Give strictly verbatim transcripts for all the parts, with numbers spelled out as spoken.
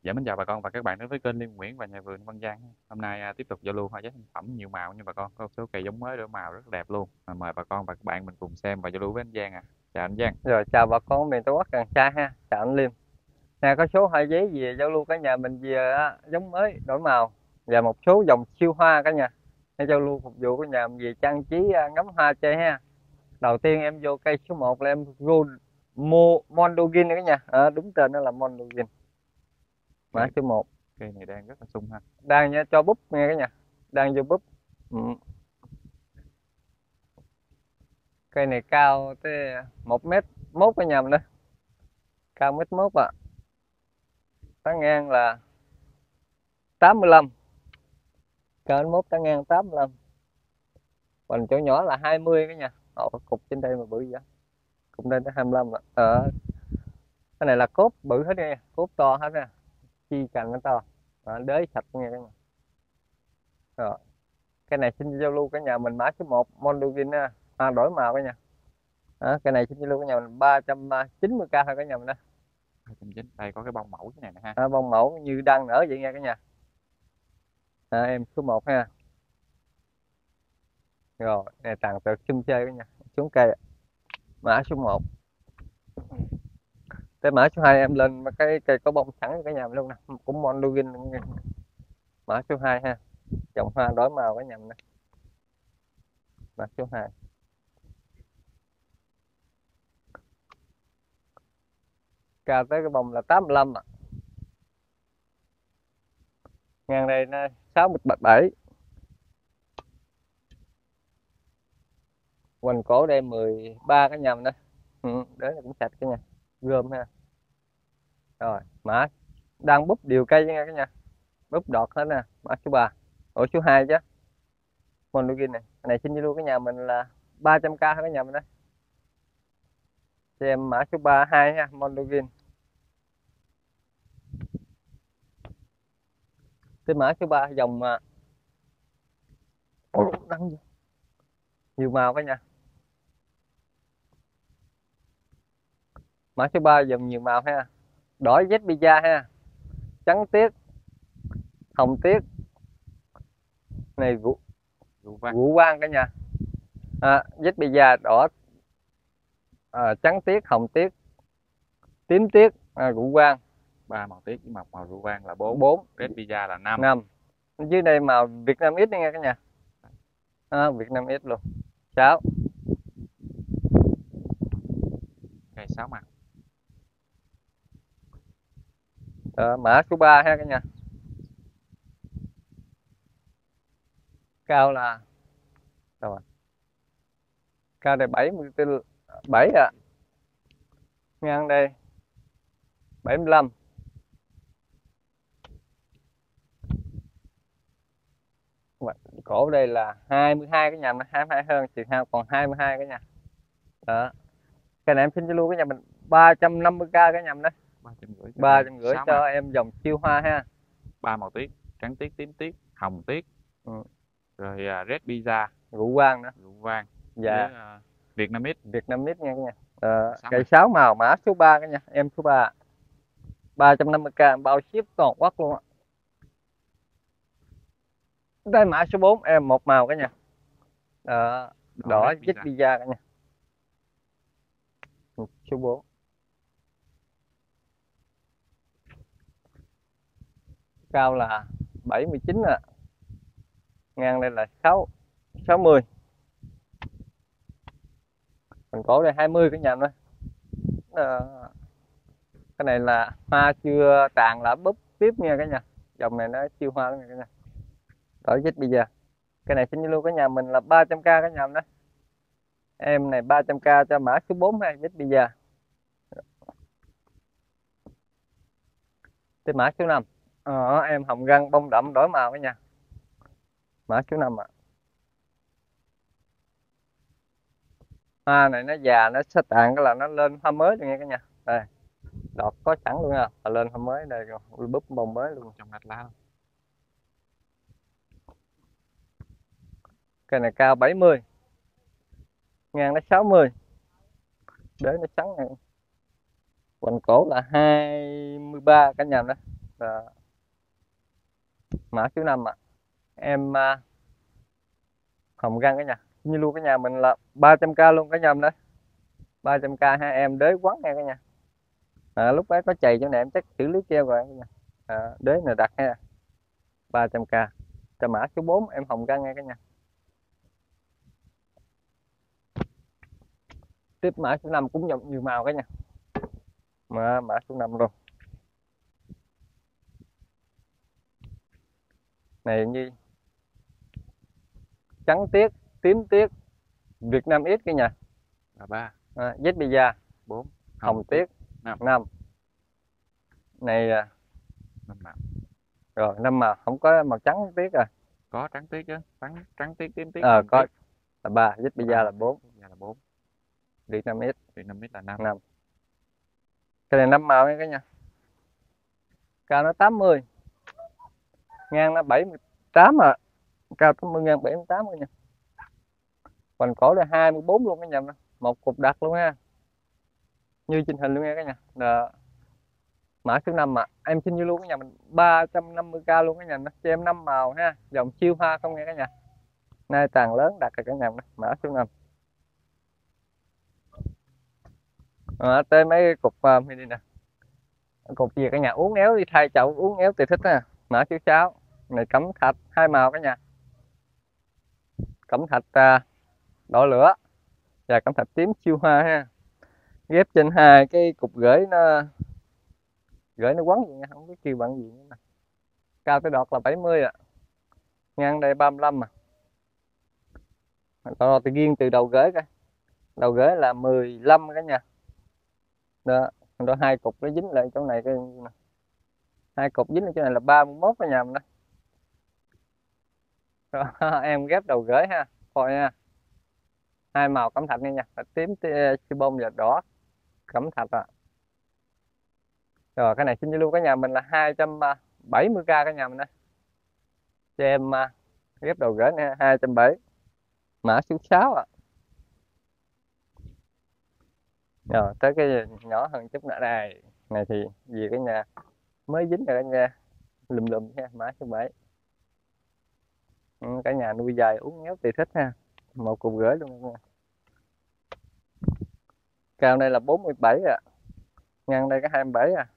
Dạ mến chào bà con và các bạn đến với kênh Liên Nguyễn và nhà vườn Văn Giang. Hôm nay à, tiếp tục giao lưu hoa giá sản phẩm nhiều màu nha bà con. Có một số cây giống mới đổi màu rất đẹp luôn. À, mời bà con và các bạn mình cùng xem và giao lưu với anh Giang à. Chào anh Giang. Rồi chào bà con miền Tây Bắc Cần Sa ha, chào anh Liêm. Nè có số hai giấy về giao lưu cả nhà mình về á, giống mới đổi màu và một số dòng siêu hoa cả nhà. Để giao lưu phục vụ cả nhà mình về trang trí à, ngắm hoa chơi ha. Đầu tiên em vô cây số một là em Gold Mo Mondogin cả nhà. À, đúng tên nó là Mondogin. Mã Cây, số một. cây này đang rất là sung ha. Đang nha, cho búp nghe cả nhà. Đang vô búp. Ừ. Cây này cao tới một mét mốt cả nhà mình đó. Cao mét mốt à. Tán ngang là tám mươi lăm. Cao đến mốt tán ngang tám mươi lăm. Còn chỗ nhỏ là hai mươi cái nha. Ồ, cục trên đây mà bự vậy. Cục đây tới hai mươi lăm ạ. Ờ, cái này là cốt bự hết nha, cốt to hết nè. Chi cành nó to. Đó, đới sạch nha cả nhà. Rồi. Cái này xin giao lưu cả nhà mình mã số một Mondovin ha. Hoa đổi màu cả nhà. Đó, cái này xin giao lưu cả nhà mình ba trăm chín mươi k thôi cả nhà mình đó. hai trăm chín mươi. Đây có cái bông mẫu thế này nè ha. À, bông mẫu như đang nở vậy nha cả nhà. À, em số một ha. Rồi, này tàn tược chung chơi cả nhà. Xuống cây. Mã số một. Tới mã số hai em lên cái cây có bông sẵn cả nhà mình luôn nè, cũng Mondovin. Mã số hai ha, dòng hoa đổi màu cả nhà mình nè. Mã số hai cao tới cái bông là tám mươi lăm ạ. Ngang đây nó sáu mươi bảy. Quanh cổ đây mười ba cả nhà mình đó. Ừ, đấy là cũng sạch cả nhà, gom ha. Rồi mã đang búp đều cây nha cả nhà, búp đọt hết nè. Mã số ba, ổ số hai chứ, Mondovin này. Cái này xin luôn cả nhà mình là ba trăm k thôi cả nhà mình đó. Xem mã số ba hai ha, Mondovin. Cái mã số ba dòng mà nhiều màu cả nhà. Mã số ba dòng nhiều màu ha, đỏ Z pizza ha, trắng tiết, hồng tiết, này vũ Rượu vang. vũ quang cả nhà. À, Z pizza đỏ, à, trắng tiết, hồng tiết, tím tiết, à, vũ quang. Ba màu tiết với màu màu rượu vang là bốn. Bốn. Red Pizza là năm. Năm. Dưới đây màu Việt Nam X nha cả nhà. À, Việt Nam X luôn. Sáu. Cây sáu màu. À, mã số ba ha cả nhà. Cao là rồi. Cao đây bảy mươi bảy à. Ngang đây bảy mươi lăm. Cổ đây là hai mươi hai cái nhà mình, hai mươi hai hơn chiều hao còn hai mươi hai cái nhà. Đó. Cái này em xin cho luôn cái nhà mình ba trăm năm mươi k cái nhà mình đó. ba trăm rưỡi. ba trăm rưỡi sáu cho màu. em dòng siêu hoa ha. Ba màu tiết, trắng tiết, tím tiết, hồng tiết. Ừ. Rồi à, Red Pizza, Rượu vang nữa. rượu vang. Dạ. Với à, Vietnamese. Việt Nam Mít nha cả nhà. Ờ, Sáu cây màu. sáu màu mã số ba cả nhà, em số ba. ba trăm năm mươi k bao ship toàn quốc luôn á. Đây mã số bốn em một màu cả nhà. Đó, Đỏ đỏ Red Z Pizza. pizza cả nhà. Số bốn. Cao là bảy mươi chín à. Ngang đây là sáu sáu mươi. Phần cổ đây hai mươi cả nhà nữa. Ờ, cái này là hoa chưa tàn là búp tiếp nha cả nhà. Dòng này nó siêu hoa lắm nha cả nhà. Đỏ Z pizza. Cái này xin luôn cả nhà mình là ba trăm k cả nhà mình đó. Em này ba trăm k cho mã số bốn ha, Z pizza. Tới mã số năm. Ờ, em hồng răng bông đậm đổi màu cả nhà. Mã số năm ạ. À. Hoa này nó già nó sẽ tàn cái là nó lên hoa mới rồi nha cả nhà. Đây. Đọt có sẵn luôn nha. À, lên hoa mới đây rồi, búp bông mới luôn. Trong gạch lá luôn. Cái này cao bảy mươi. Ngang nó sáu mươi. Đế nó trắng này. Quanh cổ là hai mươi ba cả nhà đó. Đó. Mã số năm ạ. Em à, hồng răng cả nhà. Như luôn cả nhà mình là ba trăm k luôn cả nhà mình đấy. ba trăm k ha, em đế quấn nha cả nhà. À, lúc ấy có chày chỗ này em chắc xử lý treo rồi cả nhà. À, đế này đặt ha. ba trăm k. Cho mã số bốn em hồng răng nha cả nhà. Tiếp mã số năm cũng nhiều màu cả nhà. Mã, mã số năm luôn. Này như trắng tiết, tím tiết, Việt Nam X cả nhà. Là ba. À, Z Pizza. Bốn. Hồng tiết. Năm. Năm. Này à, Năm màu. rồi năm màu, không có màu trắng tiết rồi. Có trắng tiết chứ, trắng trắng tiết, tím tiết, Ờ hồng có tiết. là ba, Z Pizza là bốn, Dạ là bốn. Việt Nam X Việt Nam X là năm. năm. Cái này năm màu nha cả nhà. Cao nó tám mươi, ngang nó bảy mươi tám à. Cao tám mươi ngang bảy mươi tám cả nhà. Còn cổ là hai mươi bốn luôn cả nhà. Một cục đặt luôn ha. Như trên hình luôn nha cả nhà. Đó. Mã số năm ạ. À. Em xin như luôn cả nhà mình ba trăm năm mươi k luôn cả nhà. Nó cho em năm màu ha. Dòng siêu hoa không nghe cả nhà. Nay tàn lớn đặt rồi cả nhà. Mã số năm. À, tới mấy cục uh, mini nè. Cục gì cả nhà, uống éo đi thay chậu uống éo tùy thích ha. Mã số sáu. Này cẩm thạch hai màu cả nhà. Cẩm thạch uh, đỏ lửa và cẩm thạch tím siêu hoa ha. Ghép trên hai cái cục gửi nó gửi nó quấn gì nha, không biết kêu bằng gì nữa nè. Cao tới đọt là bảy mươi ạ. À. Ngang đây ba mươi lăm à. Đọt thì riêng từ đầu gửi coi. Đầu gửi là mười lăm cả nhà. Đó, đó hai cục nó dính lại chỗ này cái hai cục dính ở chỗ này là ba mươi mốt cả nhà mình đó. Đó, em ghép đầu gửi ha, coi nha. Hai màu cẩm thạch nha nha, là tím si bông và đỏ cẩm thạch à. Rồi cái này xin lưu cả nhà mình là hai trăm bảy mươi k cả nhà mình đây. Cho em uh, ghép đầu gửi nha, hai trăm bảy mươi. Mã số sáu ạ. À. Rồi tới cái nhỏ hơn chút nữa đây. Này thì gì cả nhà mới dính rồi cả nhà. Lùm lùm nha, mã số bảy. Ừ, cả nhà nuôi dài uống ngéo tùy thích ha. Một cục gửi luôn nha. Cao đây là bốn mươi bảy à. Ngang đây có hai mươi bảy à.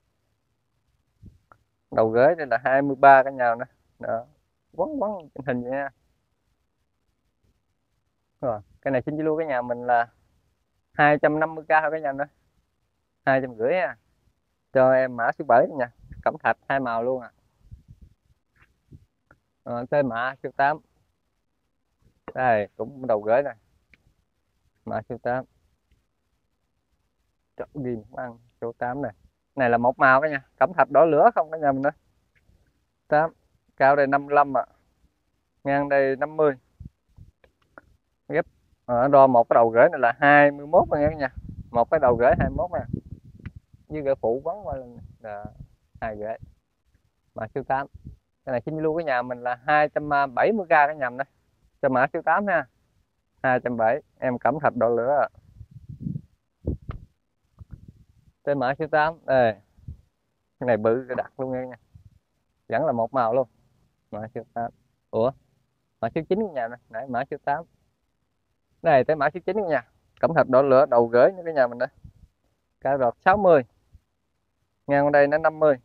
Đầu gửi đây là hai mươi ba cả nhà nữa. Đó. Quấn quấn hình vậy nha. Rồi, cái này xin chỉ luôn cái nhà mình là hai trăm năm mươi k thôi cả nhà nữa. hai trăm rưỡi ha. Cho em mã số bảy nha. Cẩm thạch hai màu luôn à. Rồi, tới mã số tám. Đây, cũng đầu gửi này. Mã số tám. Chọn ghi ăn số tám này. Này là một màu cả nhà, cẩm thạch đỏ lửa không cả nhà mình nữa. tám. Cao đây năm mươi lăm ạ. À. Ngang đây năm mươi. Ghép ở đo một cái đầu gửi này là hai mươi mốt nha cả nhà. Một cái đầu gửi hai mươi mốt nè. Với gửi phụ quấn qua lên là hai gửi. Mã số tám. Cái này xin lưu cái nhà mình là hai trăm bảy mươi k cả nhà mình đây. Cho mã số tám ha. hai trăm bảy mươi, em cẩm thạch đỏ lửa. Trên mã số tám đây. Cái này bự cái đặt luôn nha. Vẫn là một màu luôn. Mã số tám. Ủa? Mã số chín cái nhà này, nãy mã số tám. Đây tới mã số chín nha. Cẩm thạch đỏ lửa đầu gửi nữa cái nhà mình đây. Cá rọt sáu mươi. Ngang ở đây nó năm mươi.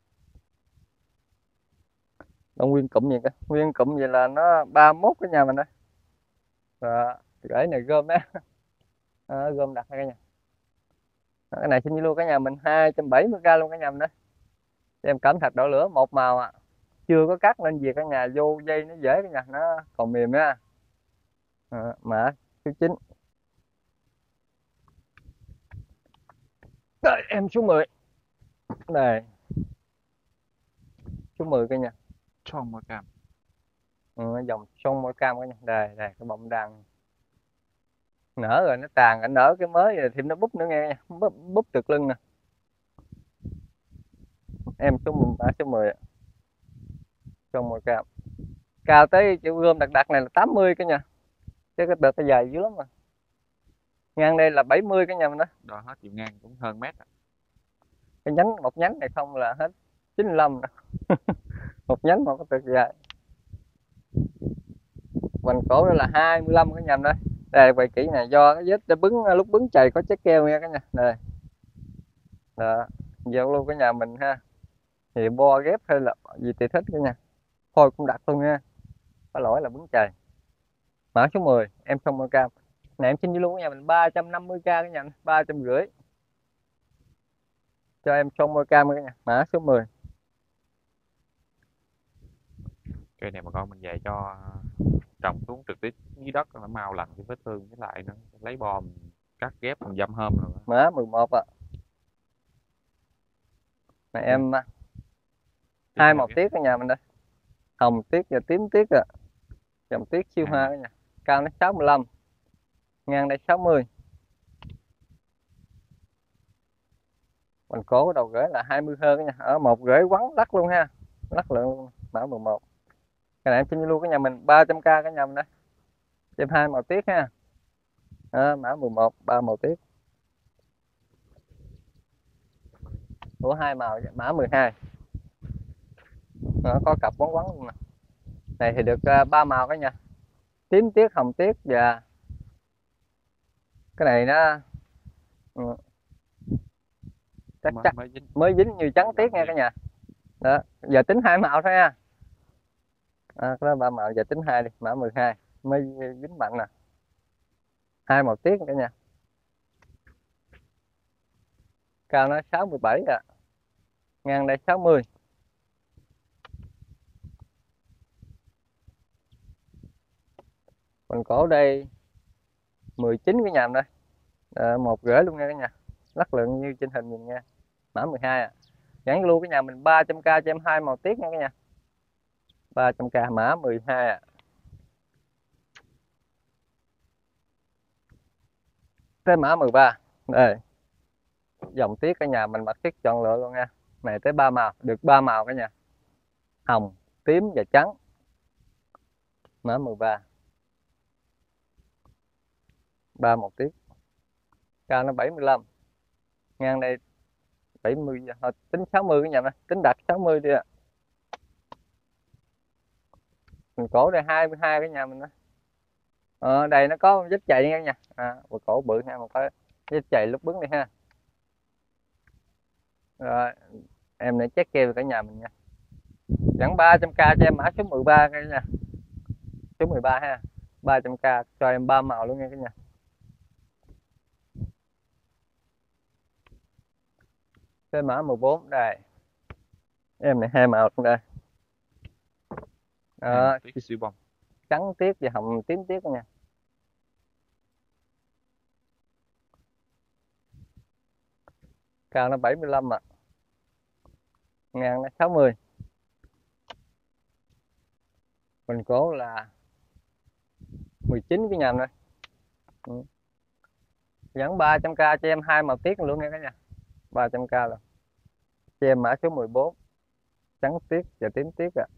Nó nguyên cụm gì cơ? Nguyên cụm vậy là nó ba mươi mốt cái nhà mình đây. Rồi, gửi này gom á. À, gom đặt cái nhà. Cái này xin luôn cả nhà mình hai trăm bảy mươi k luôn cả nhà mình đó. Em cẩm thạch đỏ lửa một màu ạ. À. Chưa có cắt nên việc cả nhà vô dây nó dễ cả nhà, nó còn mềm á. À, mã số chín. Đây em số mười. Đây. Số mười cả nhà. Son màu cam. Ừ, dòng son màu cam cả nhà. Đây, đây cái bông đằng nở rồi nó tàn, nó nở cái mới rồi thêm nó búp nữa nghe, búp, búp từ lưng nè. Em số mười, số mười. Son màu cam. Cao tới chịu gom đặc đặc này là tám mươi cái nha. Chứ cái đợt nó dài dữ lắm mà. Ngang đây là bảy mươi cái nhà mình đó. Đo hết chiều ngang cũng hơn mét. À. Cái nhánh một nhánh này không là hết chín mươi lăm nè. Một nhánh một có tược dài. Vành cổ đây là hai mươi lăm cái nhầm đây. Đây quay kỹ này, do cái vết đã bứng lúc bứng chày có chất keo nha cả nhà. Đây. Đó, vô luôn cái nhà mình ha. Thì bo ghép hay là gì thì thích cả nhà. Thôi cũng đặt luôn nha. Có lỗi là bứng chày. Mã số mười, em không mua cam. Này em xin luôn cái nhà mình ba trăm năm mươi k cái nhà, ba trăm rưỡi. Cho em xong mua cam cái nhà. Mã số mười. Cây này bà con mình về cho trồng xuống trực tiếp dưới đất nó mau lành cái vết thương, với lại nó lấy bom cắt ghép còn dăm hôm rồi. Mã mười một ạ. Này em hai màu tiết ở nhà mình đây. Hồng tiết và tím tiết ạ. À. Dòng tiết siêu hoa cả nhà. Cao nó sáu mươi lăm. Ngang đây sáu mươi. Mình cố đầu rễ là hai mươi hơn cả nhà. Ở một rễ quắn lắc luôn ha. Lắc lượng luôn. Mã mười một. Cái này em xin luôn cái nhà mình ba trăm k cả nhà mình đây. Thêm hai màu tiết ha. Đó, mã mười một, ba màu tiết. Của hai màu, mã mười hai. Đó, có cặp quấn quấn luôn nè. Này thì được ba uh, màu cả nhà. Tím tiết, hồng tiết và cái này nó ừ. chắc chắc mới dính. mới dính như trắng tiết nha cả nhà. Đó, giờ tính hai màu thôi ha. À, cái đó ba màu, giờ tính hai đi, mã mười hai mới dính mạnh nè. Hai màu tiết cả nhà. Cao nó sáu mươi bảy à. Ngang đây sáu mươi. Phần cổ đây mười chín cái nhàm đây. À, một rễ luôn nha cả nhà. Lắc lượng như trên hình nhìn nha. Mã mười hai à. Gắn luôn cái nhà mình ba trăm k cho em hai màu tiết nha cả nhà. ba trăm k mã mười hai à. Tới mã mười ba. Đây. Dòng tiết cả nhà mình mặc sức chọn lựa luôn nha. Này tới ba màu, được ba màu cả nhà. Hồng, tím và trắng. Mã mười ba. ba màu tiết. Cao nó bảy mươi lăm. Ngang đây bảy mươi, thôi tính sáu mươi cái nhà này, tính đặt sáu mươi đi ạ. À. Mình cổ đây hai mươi hai cái nhà mình đó. Ờ, đây nó có vết chày nha nha. À, một cổ bự ha, một cái vết chày lúc bứng đi ha. Rồi, em này check keo cả nhà mình nha. Dẫn ba trăm k cho em mã số mười ba cả nhà. Số mười ba ha. ba trăm k cho em ba màu luôn nha cả nhà. Cái mã mười bốn đây. Em này hai màu luôn đây. Đó, siêu bông. Trắng tiết và hồng tím tiết nha. Cao nó bảy mươi lăm ạ. À. Ngang nó sáu mươi. Mình cố là mười chín cái nhầm đây. Ừ. Dẫn ba trăm k cho em hai màu tiết luôn nha cả nhà. ba trăm k rồi. Cho em mã số mười bốn. Trắng tiết và tím tiết ạ. À.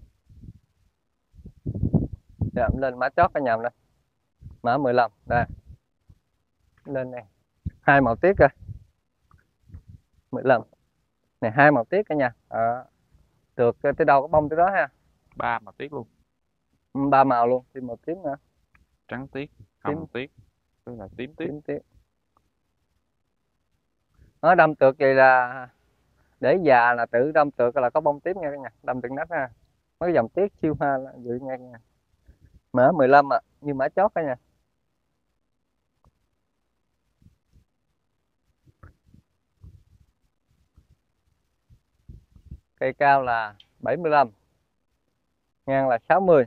Dạ, lên mã chót cả nhà đây. Mã mười lăm đây. Lên này. Hai màu tiết rồi. mười lăm. Này hai màu tiết cả nhà. À, được tới đâu có bông tới đó ha. Ba màu tiết luôn. Ba màu luôn, thêm màu tím nữa. Trắng tiết, hồng tiết, với là tím tiết. Tím tiết. Nó đâm tược vậy là để già là tự đâm tược là có bông tím nha cả nhà, đâm từng nách ha. Mấy dòng tiết siêu hoa là vậy nha cả nhà. Mã mười lăm ạ, à, như mã chót cả nhà. Cây cao là bảy mươi lăm. Ngang là sáu mươi.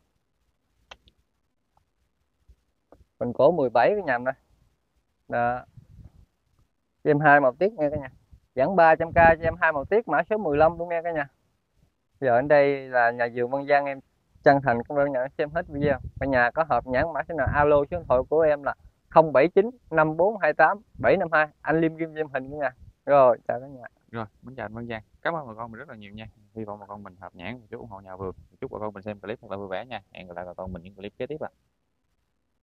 Mình cổ mười bảy cái nhầm đây. Đó. Cho em hai màu tiết nha cả nhà. Dẫn ba trăm k cho em hai màu tiết mã số mười lăm luôn nha cả nhà. Giờ ở đây là nhà vườn Văn Giang, em chân thành cảm ơn nhà xem hết video. Cả nhà có hợp nhãn mã số nào alo số điện thoại của em là không bảy chín năm bốn hai tám bảy năm hai. Anh Liêm Kim xem hình cả nhà. Rồi, chào cả nhà. Rồi, mình chào anh Văn Giang. Cảm ơn bà con mình rất là nhiều nha. Hy vọng bà con mình hợp nhãn và chúc ủng hộ nhà vườn. Chúc bà con mình xem clip thật là vui vẻ nha. Hẹn gặp lại bà con mình những clip kế tiếp ạ. À.